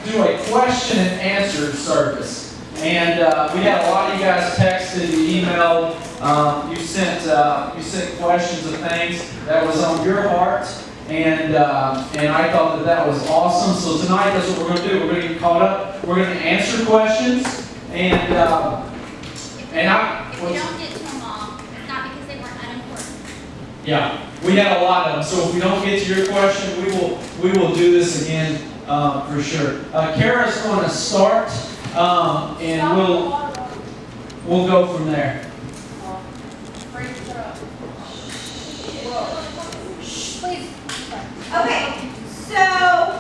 do a question and answer service. And we had a lot of you guys texted, you emailed, you sent questions of things that was on your heart. And I thought that was awesome. So tonight, that's what we're going to do. We're going to get caught up. We're going to answer questions. And if we don't get to them all, it's not because they weren't unimportant. Yeah, we had a lot of them. So if we don't get to your question, we will do this again for sure. Kara's going to start, and we'll go from there. Please. Okay, so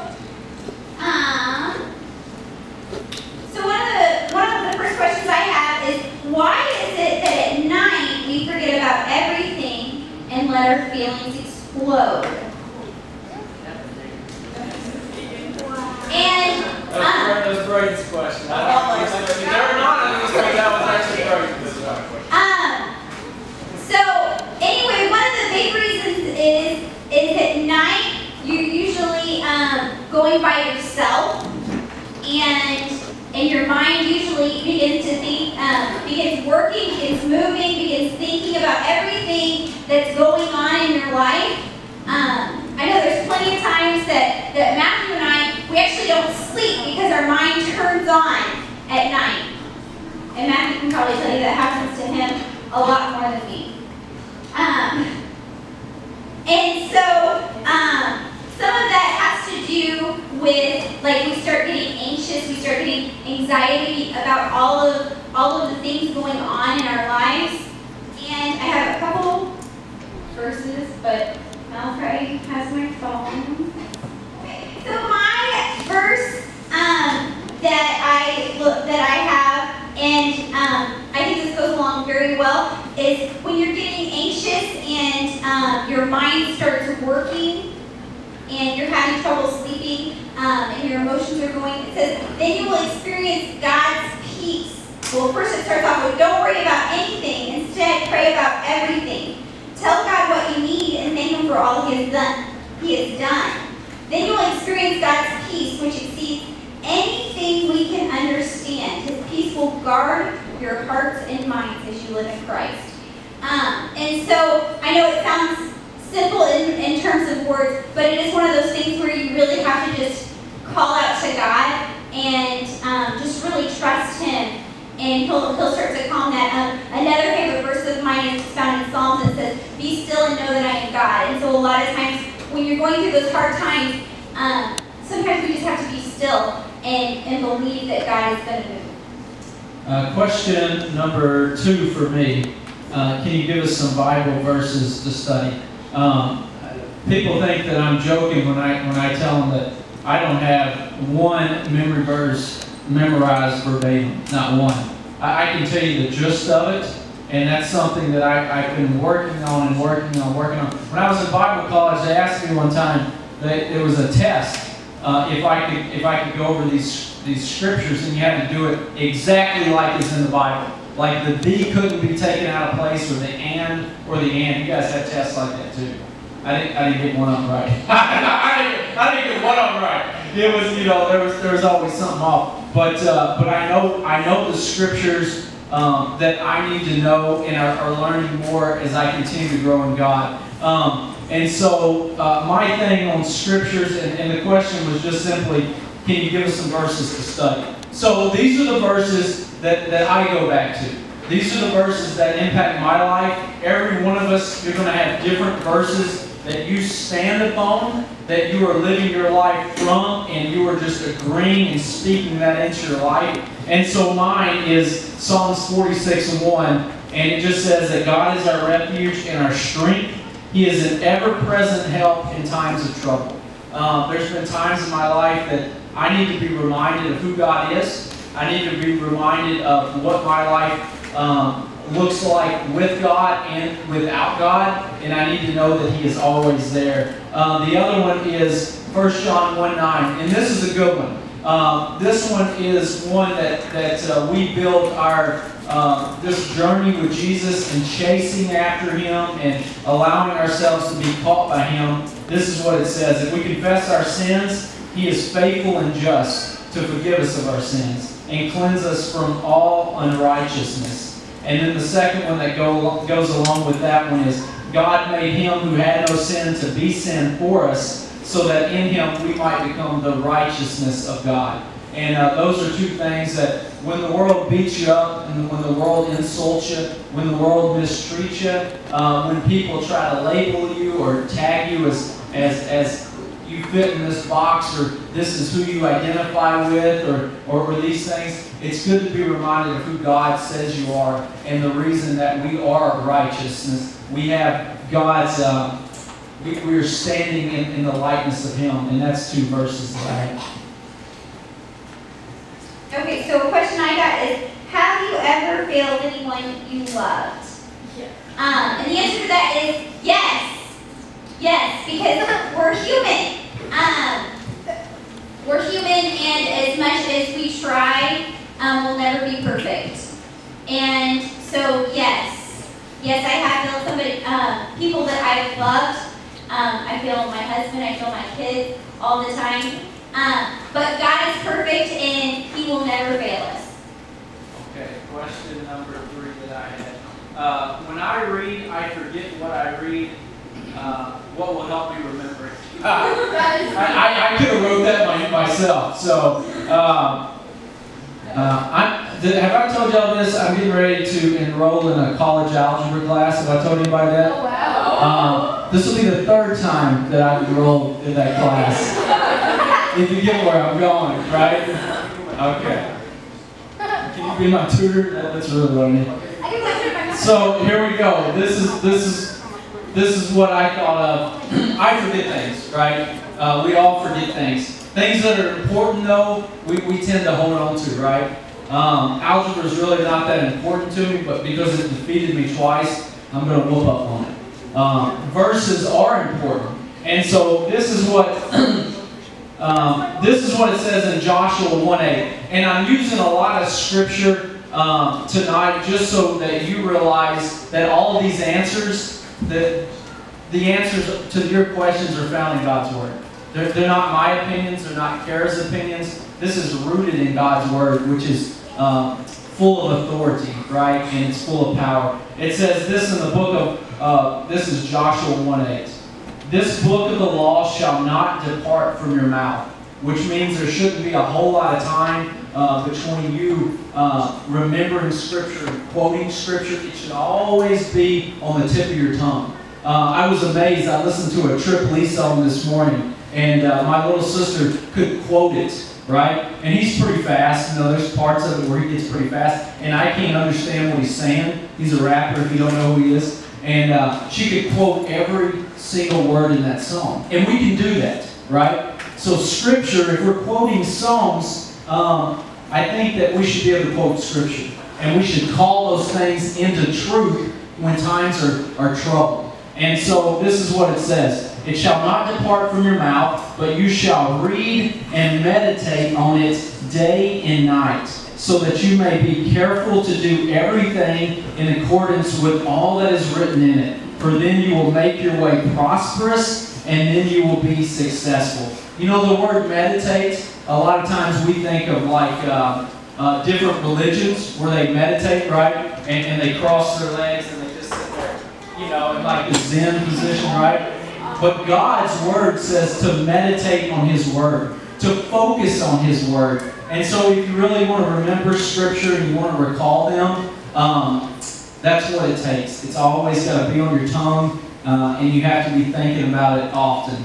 one of the first questions I have is, why is it that at night we forget about everything and let our feelings explode? And that was Braden's question. That was actually Braden's question. So anyway, one of the big reasons is at night you're usually going by yourself, and your mind usually begins to think, begins working, begins moving, begins thinking about everything that's going on in your life. I know there's plenty of times that Matthew and I, we actually don't sleep because our mind turns on at night. And Matthew can probably tell you that happens to him a lot more than me. And so some of that has to do with, like, we start getting anxious, we start getting anxiety about all of the things going on in our lives. And I have a couple verses, but Malfrey has my phone. Okay. So my verse that I have, and I think this goes along very well, is when you're getting anxious and your mind starts working and you're having trouble sleeping and your emotions are going, it says, then you will experience God's peace. Well, first it starts off with, don't worry about anything. Instead, pray about everything. Tell God what you need and thank Him for all He has done. Then you will experience God's peace, which exceeds anything we can understand. His peace will guard your hearts and minds as you live in Christ. And so I know it sounds simple in terms of words, but it is one of those things where you really have to just call out to God and just really trust Him, and He'll start to calm that. Another favorite verse of mine is found in Psalms that says, "Be still and know that I am God." And so a lot of times when you're going through those hard times, sometimes we just have to be still and believe that God is going to move. Question number 2 for me. Can you give us some Bible verses to study? People think that I'm joking when I tell them that I don't have one memory verse memorized verbatim, not one. I can tell you the gist of it, and that's something that I've been working on. When I was in Bible college, they asked me one time, there was a test, if I could go over these scriptures, and you had to do it exactly like it's in the Bible. Like the "the" couldn't be taken out of place, or the "and" or the "and." You guys had tests like that too. I didn't get one of them right. I didn't get one of them right. It was, there was always something off. But I know the scriptures that I need to know, and are learning more as I continue to grow in God. And so my thing on scriptures, and the question was just simply, can you give us some verses to study? So these are the verses that I go back to. These are the verses that impact my life. Every one of us, you're going to have different verses that you stand upon, that you are living your life from, and you are just agreeing and speaking that into your life. And so mine is Psalms 46:1, and it just says that God is our refuge and our strength. He is an ever-present help in times of trouble. There's been times in my life that I need to be reminded of who God is. I need to be reminded of what my life looks like with God and without God, and I need to know that He is always there. The other one is 1 John 1:9, and this is a good one. This one is one that we build our this journey with Jesus and chasing after Him and allowing ourselves to be caught by Him. This is what it says: if we confess our sins, He is faithful and just to forgive us of our sins and cleanse us from all unrighteousness. And then the second one that goes along with that one is, God made him who had no sin to be sin for us, so that in him we might become the righteousness of God. And those are two things that when the world beats you up, and when the world insults you, when the world mistreats you, when people try to label you or tag you as you fit in this box, or this is who you identify with, or these things, it's good to be reminded of who God says you are and the reason that we are righteousness. We have God's, we are standing in the likeness of him, and that's 2 verses that I have. Okay, so a question I got is, have you ever failed anyone you loved? Yes. And the answer to that is yes. Yes, because we're human. We're human, and as much as we try, we'll never be perfect. And so, yes, I have failed somebody, people that I've loved. I fail my husband, I fail my kids all the time. But God is perfect, and he will never fail us. Okay, question number 3 that I had. When I read, I forget what I read. What will help me remember it? I could have wrote that myself. So, have I told y'all this? I'm getting ready to enroll in a college algebra class. Have I told anybody that? Oh, wow. This will be the 3rd time that I've enrolled in that class. If you get where I'm going, right? Okay. Can you be my tutor? That's really what I need. So here we go. This is what I thought of. I forget things, right? We all forget things. Things that are important, though, we tend to hold on to, right? Algebra is really not that important to me, but because it defeated me twice, I'm going to whoop up on it. Verses are important. And so this is what it says in Joshua 1:8. And I'm using a lot of scripture tonight just so that you realize that all of these answers, that the answers to your questions are found in God's Word. They're not my opinions. They're not Kara's opinions. This is rooted in God's Word, which is full of authority, right? And it's full of power. It says this in the book of, this is Joshua 1:8. This book of the law shall not depart from your mouth, which means there shouldn't be a whole lot of time between you remembering Scripture and quoting Scripture. It should always be on the tip of your tongue. I was amazed. I listened to a Trip Lee song this morning, and my little sister could quote it, right? And he's pretty fast. You know, there's parts of it where he gets pretty fast, and I can't understand what he's saying. He's a rapper, if you don't know who he is. And she could quote every single word in that song. And we can do that, right? So Scripture, if we're quoting songs, I think that we should be able to quote Scripture. And we should call those things into truth when times are troubled. And so this is what it says. It shall not depart from your mouth, but you shall read and meditate on it day and night, so that you may be careful to do everything in accordance with all that is written in it. For then you will make your way prosperous, and then you will be successful. You know, the word meditate, a lot of times we think of like different religions where they meditate, right? And they cross their legs and they just sit there, you know, in like a Zen position, right? But God's Word says to meditate on His Word, to focus on His Word. And so if you really want to remember Scripture and you want to recall them, that's what it takes. It's always got to be on your tongue, and you have to be thinking about it often.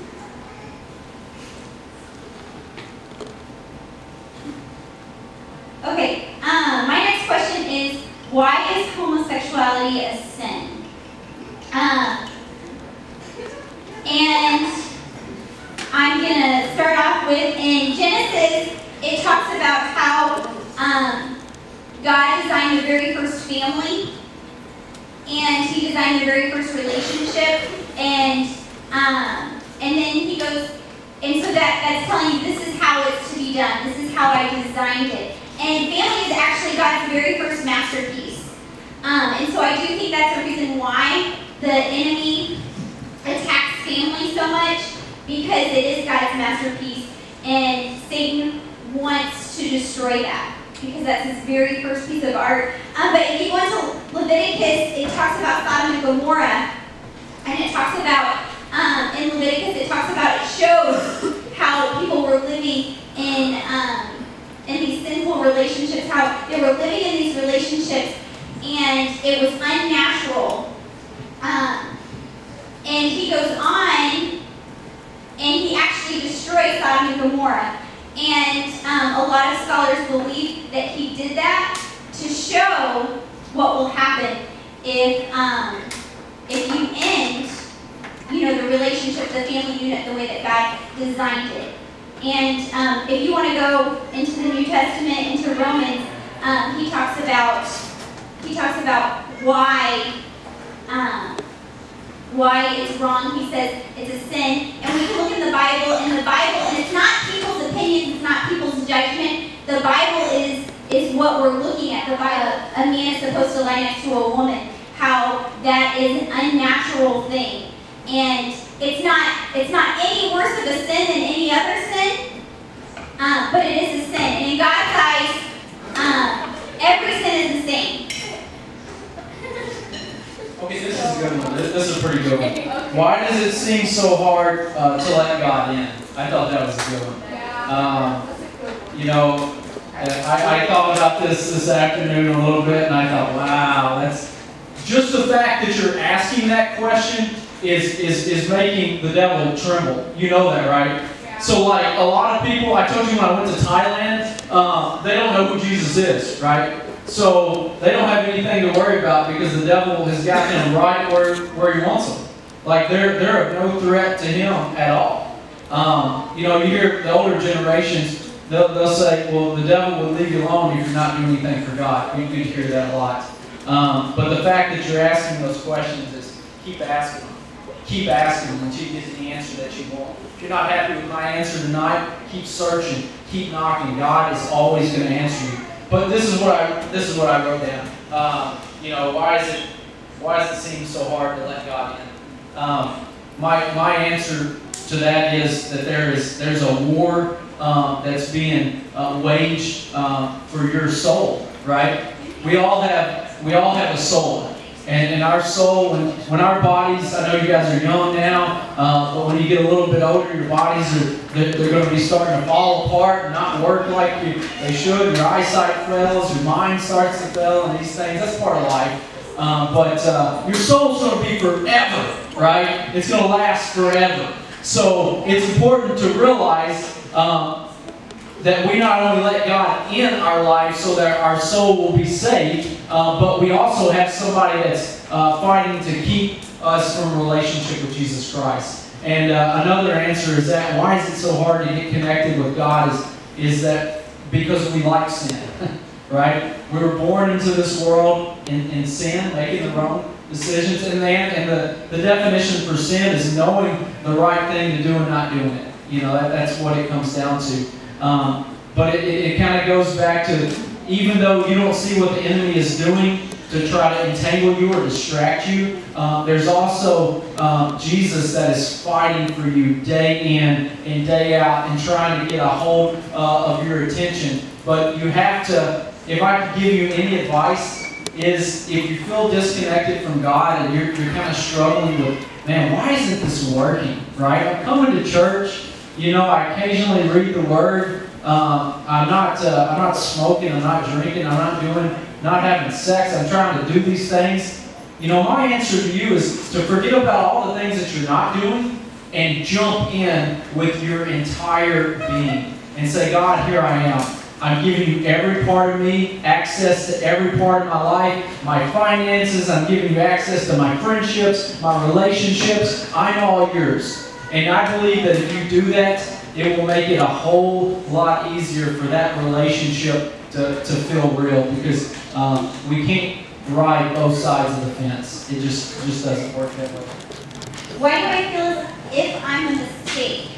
Okay, my next question is, why is homosexuality a sin? And I'm going to start off with, in Genesis, it talks about how God designed the very first family, and He designed the very first relationship, and then He goes, and so that's telling you this is how it's to be done. This is how I designed it. And family is actually God's very first masterpiece. And so I do think that's the reason why the enemy attacks family so much, because it is God's masterpiece, and Satan wants to destroy that because that's his very first piece of art. But if you go into Leviticus, it talks about Sodom and Gomorrah, and it talks about, in Leviticus, it talks about, it shows how people were living in these sinful relationships, how they were living in these relationships, and it was unnatural. And he goes on, and he actually destroyed Sodom and Gomorrah. And a lot of scholars believe that he did that to show what will happen if you end, the relationship, the family unit, the way that God designed it. And if you want to go into the New Testament, into Romans, he talks about why it's wrong. He says it's a sin. And we can look in the Bible, and it's not people's opinions, it's not people's judgment. The Bible is what we're looking at. The Bible, a man is supposed to lie next to a woman. How that is an unnatural thing. And it's not any worse of a sin than any other sin, but it is a sin. And in God's eyes, every sin is the same. Okay, this is a good one. This is a pretty good one. Why does it seem so hard to let God in? I thought that was a good one. I thought about this afternoon a little bit, and I thought, wow, that's just the fact that you're asking that question is making the devil tremble. You know that, right? Yeah. So, like, a lot of people, I told you when I went to Thailand, they don't know who Jesus is, right? So they don't have anything to worry about because the devil has got them right where he wants them. Like, they're of no threat to him at all. You hear the older generations, they'll say, well, the devil will leave you alone if you're not doing anything for God. You could hear that a lot. But the fact that you're asking those questions is keep asking them. Keep asking them until you get the answer that you want. If you're not happy with my answer tonight, keep searching, keep knocking. God is always going to answer you. But this is what I wrote down. Why does it seem so hard to let God in? My answer to that is that there's a war that's being waged for your soul, right? We all have a soul. And our soul, when our bodies, I know you guys are young now, but when you get a little bit older, your bodies they're going to be starting to fall apart and not work like they should. Your eyesight fails, your mind starts to fail, and these things. That's part of life. But your soul's going to be forever, right? It's going to last forever. So it's important to realize that we not only let God in our life so that our soul will be saved, but we also have somebody that's fighting to keep us from a relationship with Jesus Christ. And another answer is that why is it so hard to get connected with God is that because we like sin, right? We were born into this world in sin, making the wrong decisions, and the definition for sin is knowing the right thing to do and not doing it. That's what it comes down to. But it kind of goes back to, even though you don't see what the enemy is doing to try to entangle you or distract you, there's also Jesus that is fighting for you day in and day out and trying to get a hold of your attention. But you have to, if I could give you any advice, is if you feel disconnected from God and you're kind of struggling with, man, why isn't this working, right? I'm coming to church. I occasionally read the Word. I'm not smoking. I'm not drinking. Not having sex. I'm trying to do these things. My answer to you is to forget about all the things that you're not doing and jump in with your entire being and say, God, here I am. I'm giving you every part of me, access to every part of my life, my finances. I'm giving you access to my friendships, my relationships. I'm all yours. And I believe that if you do that, it will make it a whole lot easier for that relationship to feel real, because we can't ride both sides of the fence. It just doesn't work that way. Why do I feel as if I'm a mistake?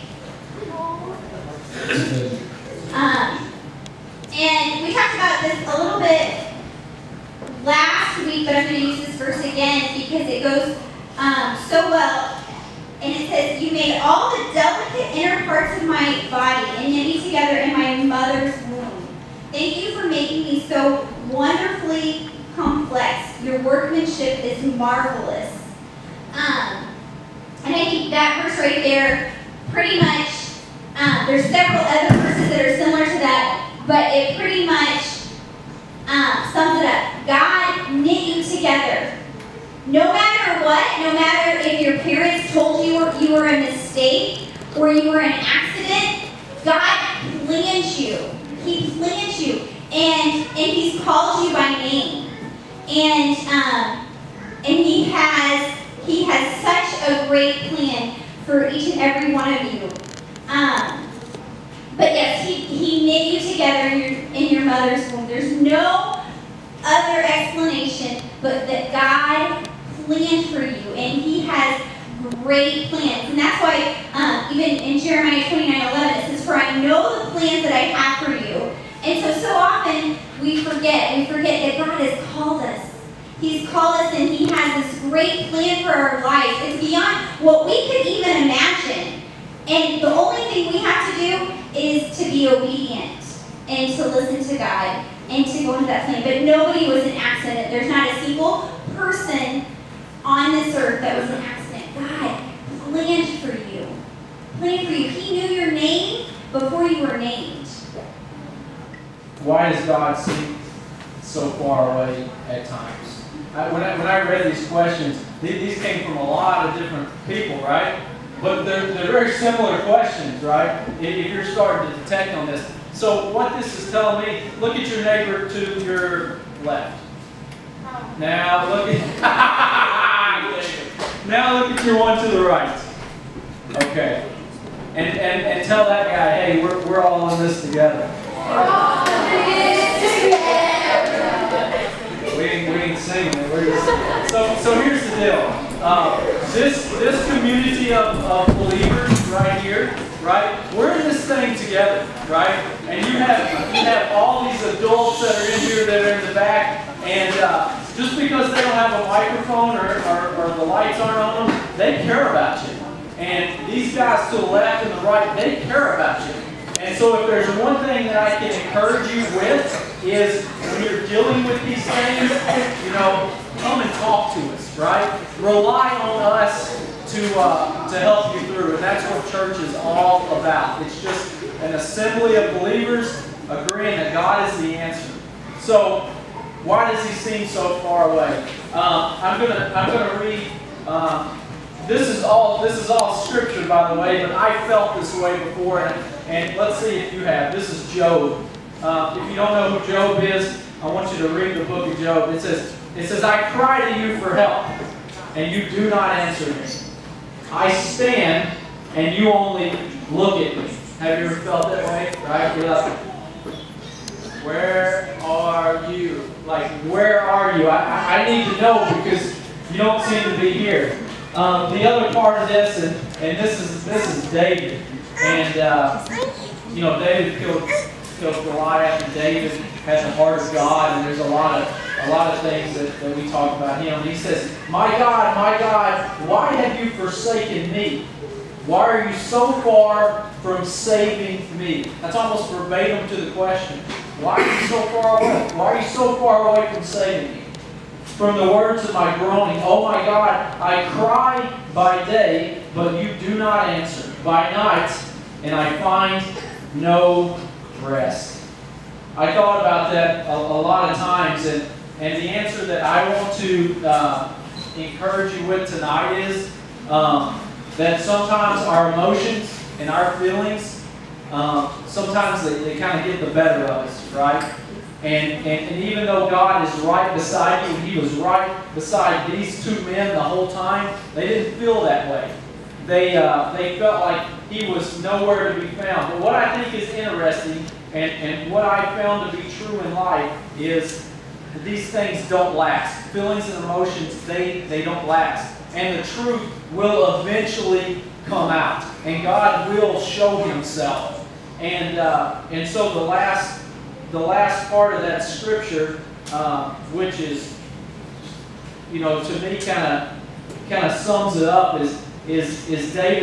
And we talked about this a little bit last week, but I'm going to use this verse again because it goes so well. And it says, you made all all the delicate inner parts of my body and knit me together in my mother's womb. Thank you for making me so wonderfully complex. Your workmanship is marvelous. And I think that verse right there, pretty much, there's several other verses that are similar to that, but it pretty much sums it up. God knit you together. No matter what, no matter if your parents told you you were a mistake or you were an accident, God planned you. He planned you, and He's called you by name, and He has such a great plan for each and every one of you. But yes, He knit you together in your mother's womb. There's no other explanation but that God planned for you, and He has great plans. And that's why even in Jeremiah 29:11 it says, "For I know the plans that I have for you." And so often we forget that God has called us. He's called us, and He has this great plan for our lives. It's beyond what we could even imagine. And the only thing we have to do is to be obedient and to listen to God and to go into that plan. But nobody was an accident. There's not a single person on this earth that was an accident. God planned for you. Planned for you. He knew your name before you were named. Why does God seem so far away at times? When I read these questions, these came from a lot of different people, right? But they're very similar questions, right? If you're starting to detect on this. So what this is telling me, look at your neighbor to your left. Now look at now look at your one to the right. Okay. And tell that guy, hey, we're all in this together. We ain't singing it. So here's the deal. This community of believers right here, right? We're in this thing together, right? And you have all these adults that are in here that are in the back, and just because they don't have a microphone or the lights aren't on them, they care about you. And these guys to the left and the right, they care about you. And so if there's one thing that I can encourage you with is when you're dealing with these things, come and talk to us, right? Rely on us to help you through. And that's what church is all about. It's just an assembly of believers agreeing that God is the answer. So why does He seem so far away? I'm gonna read. This is all scripture, by the way, but I felt this way before, and let's see if you have. This is Job. If you don't know who Job is, I want you to read the book of Job. It says, I cry to you for help, and you do not answer me. I stand, and you only look at me. Have you ever felt that way? Right? Get up. Where are you? Like, where are you? I need to know because you don't seem to be here. The other part of this, and this is David, and David killed Goliath, and David had the heart of God, and there's a lot of things that we talk about him. And he says, my God, why have you forsaken me? Why are you so far from saving me? That's almost verbatim to the question. Why are you so far away? Why are you so far away from saving me? From the words of my groaning, oh my God, I cry by day, but you do not answer. By night, and I find no rest. I thought about that a lot of times, and the answer that I want to encourage you with tonight is that sometimes our emotions and our feelings, sometimes they kind of get the better of us, right? And even though God is right beside you, and He was right beside these two men the whole time, they didn't feel that way. They felt like He was nowhere to be found. But what I think is interesting, and what I found to be true in life, is that these things don't last. Feelings and emotions, they don't last. And the truth will eventually come out. And God will show Himself. And so the last part of that scripture, which is, to me kind of sums it up, is David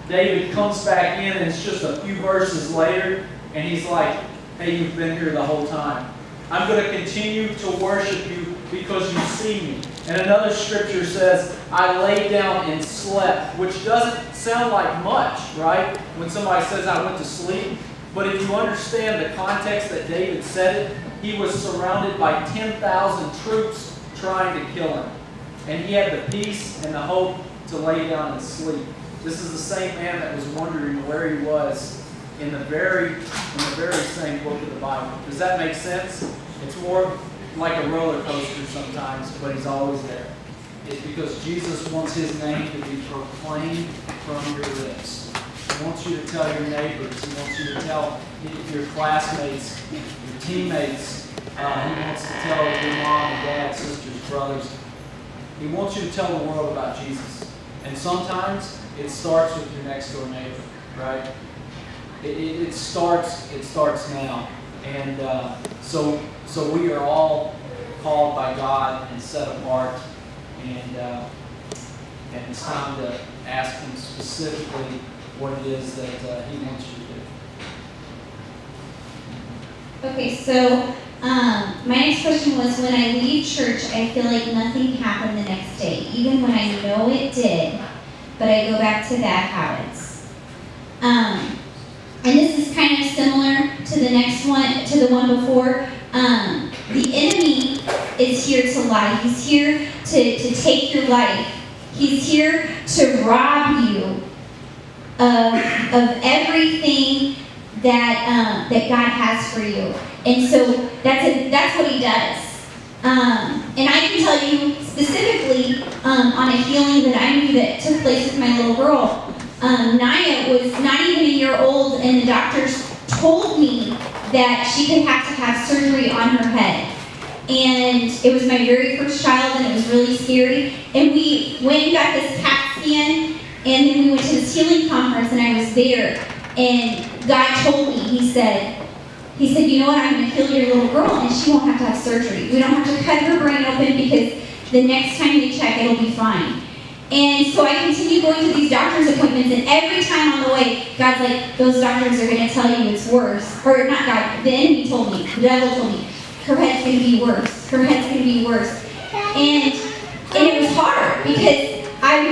David comes back in, and it's just a few verses later, and he's like, hey, you've been here the whole time. I'm going to continue to worship you because you see me. And another scripture says, I lay down and slept, which doesn't sound like much, right? When somebody says, I went to sleep. But if you understand the context that David said it, he was surrounded by 10,000 troops trying to kill him. And he had the peace and the hope to lay down and sleep. This is the same man that was wondering where he was in the very same book of the Bible. Does that make sense? It's more like a roller coaster sometimes, but he's always there. It's because Jesus wants his name to be proclaimed from your lips. He wants you to tell your neighbors. He wants you to tell your classmates, your teammates. He wants to tell your mom and dad, sisters, brothers. He wants you to tell the world about Jesus. And sometimes it starts with your next door neighbor, right? It starts now. And so we are all called by God and set apart. And it's time to ask him specifically what it is that he wants you to do. Okay, so my next question was, when I leave church, I feel like nothing happened the next day, even when I know it did, but I go back to bad habits. And this is kind of similar to the next one, to the one before. The enemy is here to lie. He's here to take your life. He's here to rob you of everything that God has for you. And so that's what he does. And I can tell you specifically on a healing that I knew that took place with my little girl. Naya was not even a year old, and the doctors told me that she could have to have surgery on her head. And it was my very first child, and it was really scary. And we went and got this CAT scan, and then we went to this healing conference, and I was there. And God told me, He said, you know what, I'm going to heal your little girl, and she won't have to have surgery. We don't have to cut her brain open because the next time they check, it'll be fine. And so I continued going to these doctor's appointments, and every time on the way, God's like, those doctors are going to tell you it's worse. Or not God, the enemy told me, the devil told me, her head's going to be worse. Her head's going to be worse. And it was hard because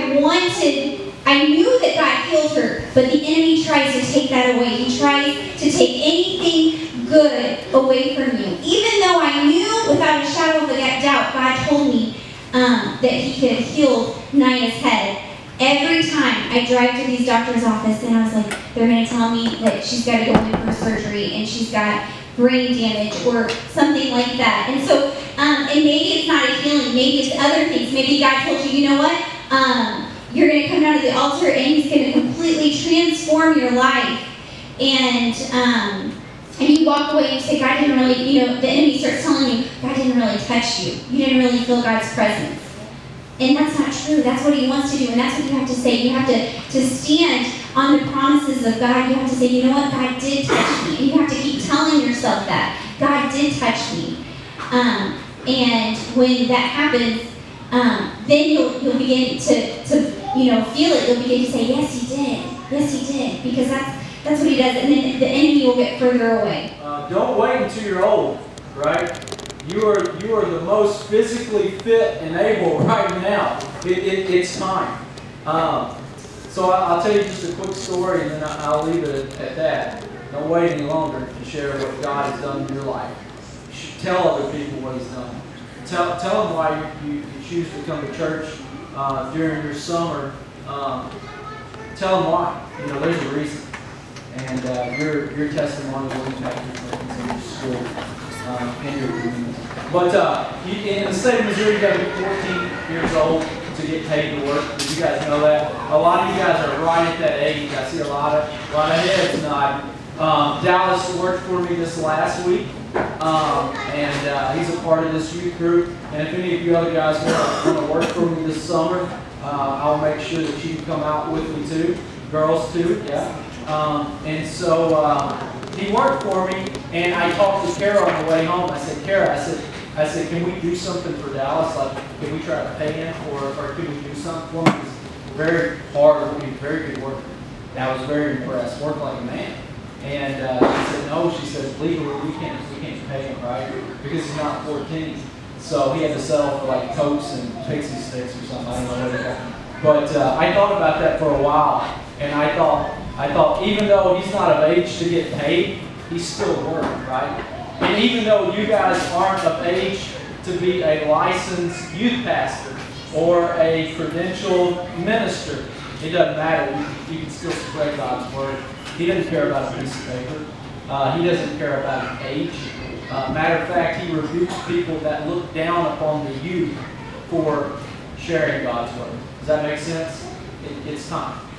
I knew that God healed her, but the enemy tries to take that away. He tries to take anything good away from you. Even though I knew without a shadow of a doubt, God told me that He could have healed Naya's head. Every time I drive to these doctor's office, and I was like, they're going to tell me that she's got to go in for surgery and she's got brain damage or something like that. And so, and maybe it's not a healing, maybe it's other things. Maybe God told you, you know what? You're going to come down to the altar and He's going to completely transform your life. And you walk away and you say, God didn't really, the enemy starts telling you, God didn't really touch you. You didn't really feel God's presence. And that's not true. That's what He wants to do. And that's what you have to say. You have to stand on the promises of God. You have to say, you know what? God did touch me. And you have to keep telling yourself that. God did touch me. And when that happens, then you'll begin to feel it. You'll begin to say, yes, He did. Yes, He did. Because that's what He does. And then the enemy will get further away. Don't wait until you're old, right? You are the most physically fit and able right now. It's time. So I'll tell you just a quick story, and then I'll leave it at that. Don't wait any longer to share what God has done in your life. You should tell other people what He's done. Tell them why you choose to come to church during your summer. Tell them why. There's a reason. And your testimony will impact your friends in your school. In your community. But in the state of Missouri, you got to be 14 years old to get paid to work. Did you guys know that? A lot of you guys are right at that age. I see a lot of heads nod. Dallas worked for me this last week, and he's a part of this youth group. And if any of you other guys want to work for me this summer, I'll make sure that you come out with me too. Girls too, yeah. And so he worked for me, and I talked to Kara on the way home. I said, Kara, I said, can we do something for Dallas? Like, can we try to pay him, or can we do something for him? He's very hard working, very good worker. And I was very impressed. Worked like a man. And she said, no, she says, legally we can't pay him, right? Because he's not 14. So he had to settle for like Cokes and Pixie Sticks or something. I don't know what it was. But I thought about that for a while. And I thought even though he's not of age to get paid, he's still working, right? And even though you guys aren't of age to be a licensed youth pastor or a credentialed minister, it doesn't matter. You can still spread God's word. He doesn't care about a piece of paper. He doesn't care about age. Matter of fact, he rebukes people that look down upon the youth for sharing God's word. Does that make sense? It's time.